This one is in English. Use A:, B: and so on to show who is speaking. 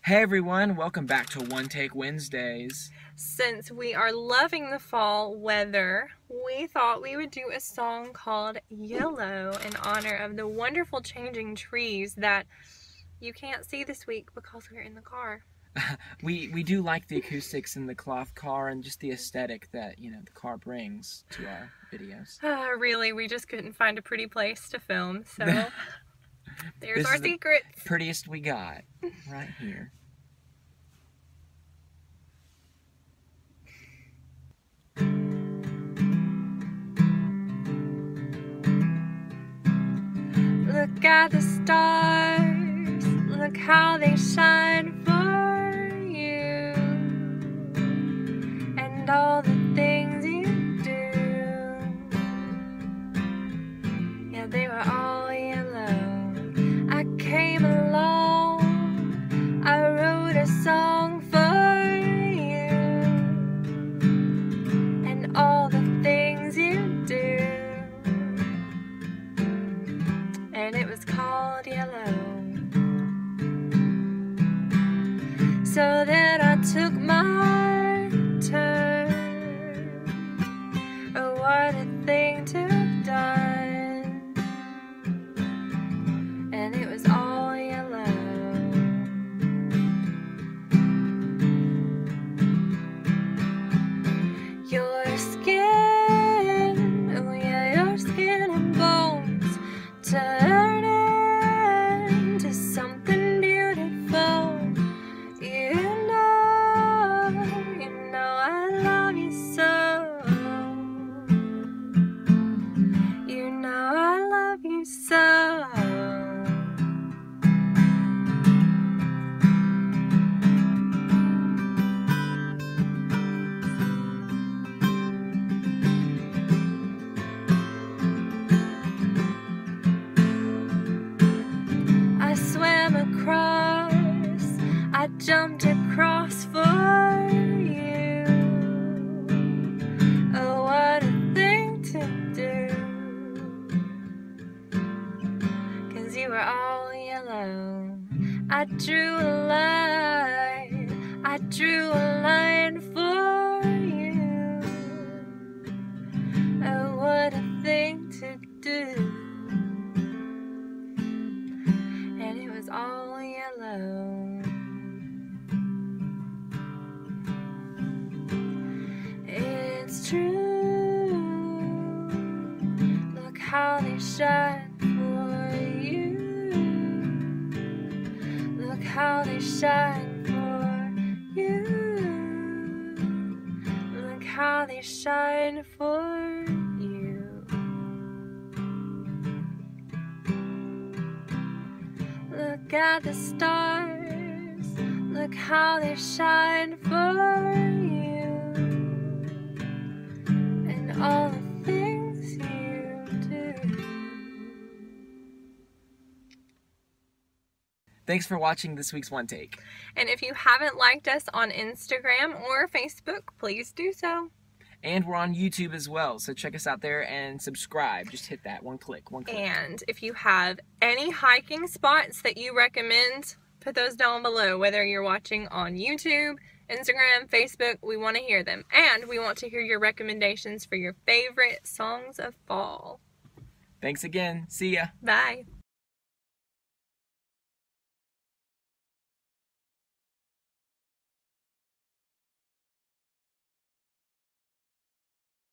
A: Hey everyone, welcome back to One Take Wednesdays.
B: Since we are loving the fall weather, we thought we would do a song called Yellow in honor of the wonderful changing trees that you can't see this week because we're in the car.
A: We do like the acoustics in the cloth car and just the aesthetic that, the car brings to our videos.
B: Really, we just couldn't find a pretty place to film, so there's our secret.
A: Prettiest we got right here.
B: Look at the stars, look how they shine for you, and all the things you do. Yeah, they were all yellow. I came along, I wrote a song for you, and all the things you do. And it was called Yellow. So then I took my turn. Oh, what a thing to have done. And it was all yellow. Your skin, oh yeah, your skin and bones turn into something beautiful. You know I love you so. You know I love you so. I swam across, I jumped across for you. Oh, what a thing to do. 'Cause you were all yellow. I drew a line for you. Oh, what a thing to do. And it was all yellow. It's true. Look how they shine for you. Look how they shine for you. Look how they shine for you. Look at the stars, look how they shine for you, and all the things you do.
A: Thanks for watching this week's One Take.
B: And if you haven't liked us on Instagram or Facebook, please do so.
A: And we're on YouTube as well, so check us out there and subscribe. Just hit that one click.
B: And if you have any hiking spots that you recommend, put those down below. Whether you're watching on YouTube, Instagram, Facebook, we want to hear them. And we want to hear your recommendations for your favorite songs of fall.
A: Thanks again. See ya.
B: Bye.